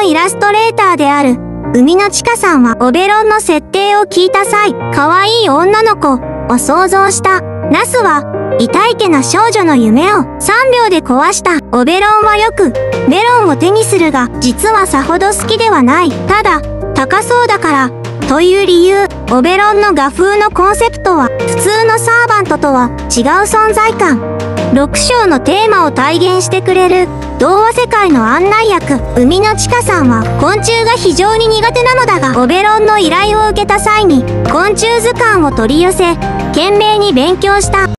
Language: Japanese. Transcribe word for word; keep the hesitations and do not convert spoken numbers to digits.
イラストレーターである海野千佳さんはオベロンの設定を聞いた際、可愛い女の子を想像した。ナスは、痛いけな少女の夢をさんびょうで壊した。オベロンはよくメロンを手にするが、実はさほど好きではない。ただ、高そうだから、という理由。オベロンの画風のコンセプトは、普通のサーバントとは違う存在感。ろく章のテーマを体現してくれる、童話世界の案内役、海野千佳さんは、昆虫が非常に苦手なのだが、オベロンの依頼を受けた際に、昆虫図鑑を取り寄せ、懸命に勉強した。